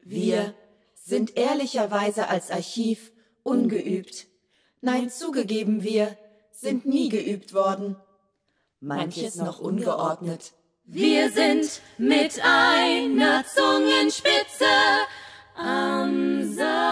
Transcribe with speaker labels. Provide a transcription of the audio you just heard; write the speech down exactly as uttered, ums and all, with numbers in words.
Speaker 1: Wir sind ehrlicherweise als Archiv ungeübt. Nein, zugegeben, wir sind nie geübt worden. Manches noch ungeordnet.
Speaker 2: Wir sind mit einer Zungenspitze am Saal.